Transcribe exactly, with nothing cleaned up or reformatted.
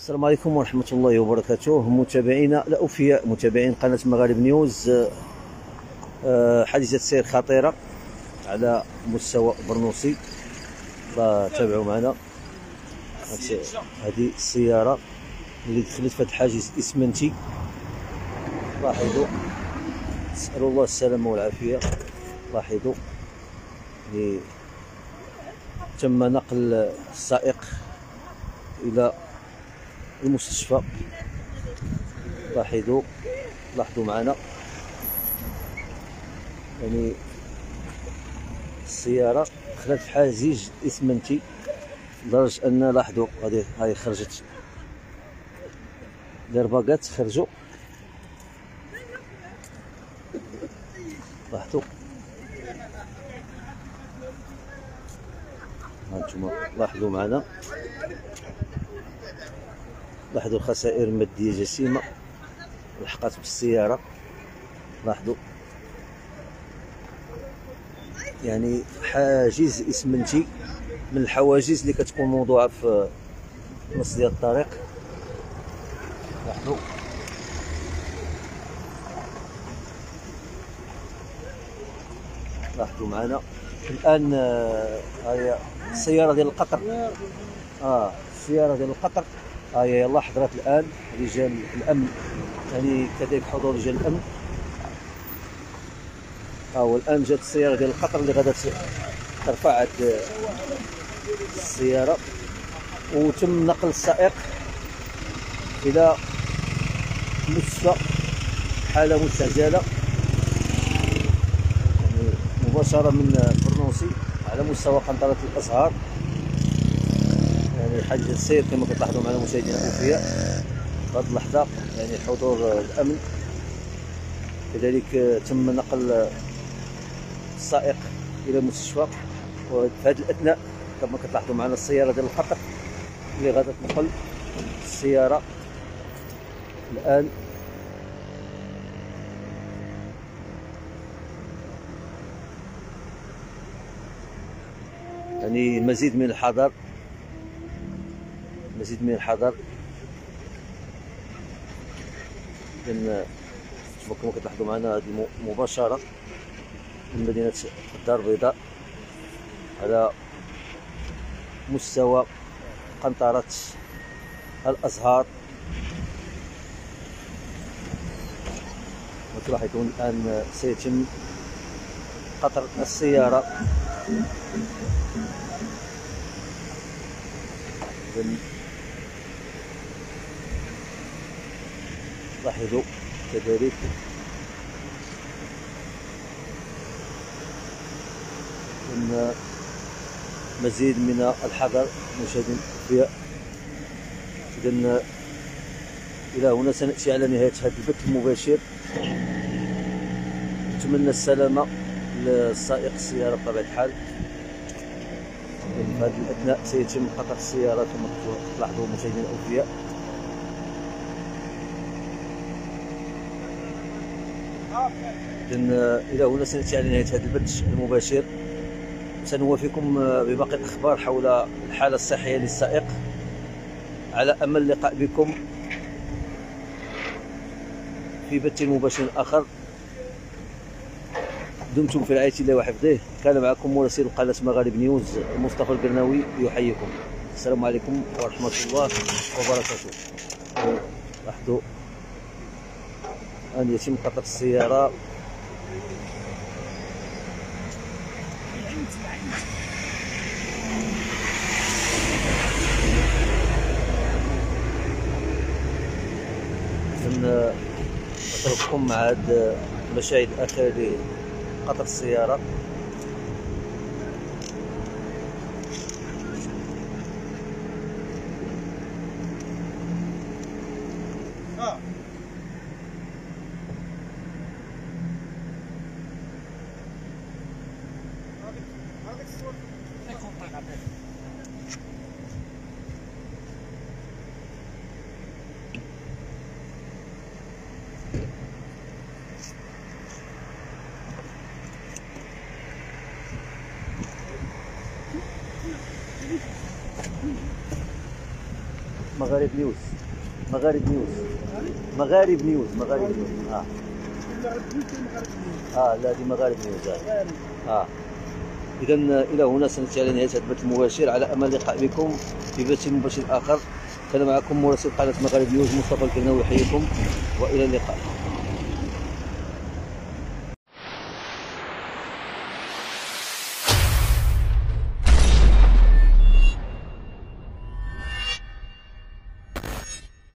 السلام عليكم ورحمة الله وبركاته. متابعينا الأوفياء، متابعين قناة مغارب نيوز، حادثة سير خطيرة على مستوى برنوسي. تابعوا معنا هذه السيارة اللي دخلت في هذا الحاجز الإسمنتي. لاحظوا، نسأل الله السلامة والعافية. لاحظوا اللي تم نقل السائق إلى المستشفى. لاحظوا لاحظوا معنا، يعني السيارة دخلت في حاجز إسمنتي لدرجة أن لاحظوا هذه هاي خرجت الإرباقات، خرجوا. لاحظوا هانتوما، لاحظوا معنا، لاحظوا الخسائر المادية جسيمة لحقت بالسيارة. لاحظوا يعني حاجز إسمنتي من الحواجز اللي كتكون موضوعة في نص ديال الطريق. لاحظوا لاحظوا معنا الآن. هاي السيارة ديال القطر، اه السيارة ديال القطر هاي يلا حضرت الآن رجال الأمن، يعني كذلك حضور رجال الأمن. ها هو الآن جات السيارة ديال القطر اللي غادا ترفع هاد السيارة، وتم نقل السائق إلى مستشفى حالة مستعجلة، يعني مباشرة من برنوسي على مستوى قنطرة الأزهار. يعني حاجز السير كما كتلاحظوا معنا مشاهدينا الأوفياء في هذه اللحظة، يعني حضور الأمن. كذلك تم نقل السائق إلى المستشفى. وفي هذا الأثناء كما كتلاحظوا معنا السيارة ديال القطر اللي غادا تنقل السيارة الآن. يعني المزيد من الحذر، مزيد من الحذر. إذن كما كتلاحظوا معنا هذه مباشرة من مدينة الدار البيضاء على مستوى قنطرة الأزهار. وتلاحظون الآن سيتم قطر السيارة. إذن لاحظوا كذلك ان مزيد من الحذر مشاهدينا الأوفياء. اذا الى هنا سناتي على نهايه هذا البث المباشر. نتمنى السلامه للسائق السياره بطبيعه الحال. في هذا الاثناء سيتم قطع السياره كما تلاحظوا مشاهدينا الأوفياء. إذن إلى هنا سنأتي على نهاية هذا البث المباشر. سنوافيكم بباقي الأخبار حول الحالة الصحية للسائق، على أمل اللقاء بكم في بث مباشر آخر. دمتم في رعاية الله وحفظه. كان معكم مراسل قناة مغارب نيوز مصطفى القرناوي يحييكم. السلام عليكم ورحمة الله وبركاته. لاحظوا أن يتم قطع السيارة. نترككم مع هذه المشاهد الأخيرة لقطع السيارة. مغارب نيوز، مغارب نيوز، مغارب نيوز، مغارب نيوز. اه اه لا دي مغارب نيوز. اه, آه. اذا الى هنا سننتهي على نهايه هذا البث المباشر، على امل اللقاء بكم في بث مباشر اخر. كان معكم مراسل قناه مغارب نيوز مصطفى الكرناوي، يحييكم والى اللقاء.